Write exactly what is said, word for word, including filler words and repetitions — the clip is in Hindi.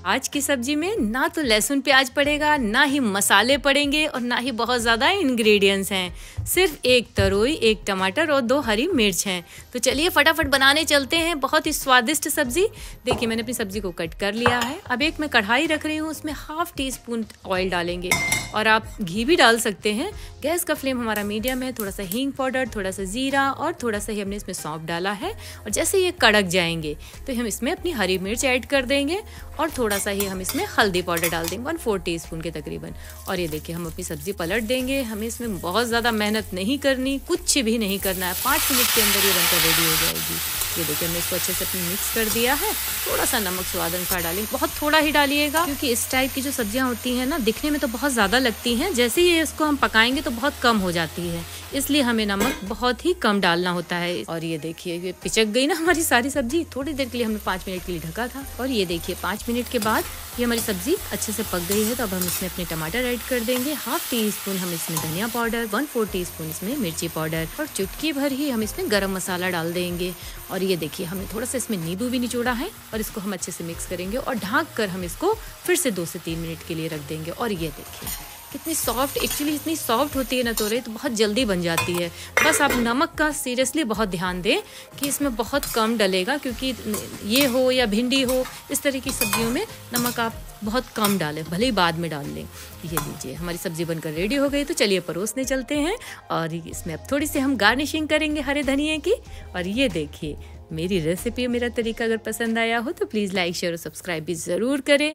आज की सब्जी में ना तो लहसुन प्याज पड़ेगा, ना ही मसाले पड़ेंगे और ना ही बहुत ज़्यादा इंग्रेडिएंट्स हैं। सिर्फ एक तरोई, एक टमाटर और दो हरी मिर्च हैं। तो चलिए फटाफट बनाने चलते हैं बहुत ही स्वादिष्ट सब्जी। देखिए मैंने अपनी सब्जी को कट कर लिया है। अब एक मैं कढ़ाई रख रही हूँ, उसमें हाफ टी स्पून ऑयल डालेंगे और आप घी भी डाल सकते हैं। गैस का फ्लेम हमारा मीडियम है। थोड़ा सा हींग पाउडर, थोड़ा सा जीरा और थोड़ा सा ही हमने इसमें सौंफ डाला है। और जैसे ये कड़क जाएंगे तो हम इसमें अपनी हरी मिर्च ऐड कर देंगे और थोड़ा सा ही हम इसमें हल्दी पाउडर डाल देंगे, वन फोर टी स्पून के तकरीबन। और ये देखिए हम अपनी सब्जी पलट देंगे। हमें इसमें बहुत ज़्यादा मेहनत नहीं करनी, कुछ भी नहीं करना है। पाँच मिनट के अंदर ये बनकर रेडी हो जाएगी। ये देखिए हमने इसको अच्छे से अपनी मिक्स कर दिया है। थोड़ा सा नमक स्वाद अनुसार डालेंगे, बहुत थोड़ा ही डालिएगा क्योंकि इस टाइप की जो सब्जियां होती हैं ना, दिखने में तो बहुत ज़्यादा लगती हैं, जैसे ही इसको हम पकाएंगे तो बहुत कम हो जाती है, इसलिए हमें नमक बहुत ही कम डालना होता है। और ये देखिए ये पिचक गई ना हमारी सारी सब्जी। थोड़ी देर के लिए हमने पाँच मिनट के लिए ढका था और ये देखिए पाँच मिनट के बाद ये हमारी सब्जी अच्छे से पक गई है। तो अब हम इसमें अपने टमाटर ऐड कर देंगे। हाफ टी स्पून हम इसमें धनिया powder, one four teaspoon इसमें मिर्ची पाउडर और चुटकी भर ही हम इसमें गरम मसाला डाल देंगे। और ये देखिए हमने थोड़ा सा इसमें नींबू भी निचोड़ा है और इसको हम अच्छे से मिक्स करेंगे और ढक कर हम इसको फिर से दो से तीन मिनट के लिए रख देंगे। और ये देखिए कितनी सॉफ्ट, एक्चुअली इतनी सॉफ्ट होती है ना तोरई, तो बहुत जल्दी बन जाती है। बस आप नमक का सीरियसली बहुत ध्यान दें कि इसमें बहुत कम डलेगा, क्योंकि ये हो या भिंडी हो, इस तरह की सब्जियों में नमक आप बहुत कम डालें, भले ही बाद में डाल लें। ये लीजिए हमारी सब्जी बनकर रेडी हो गई। तो चलिए परोसने चलते हैं और इसमें अब थोड़ी सी हम गार्निशिंग करेंगे हरे धनिए की। और ये देखिए मेरी रेसिपी, मेरा तरीका अगर पसंद आया हो तो प्लीज़ लाइक शेयर और सब्सक्राइब भी ज़रूर करें।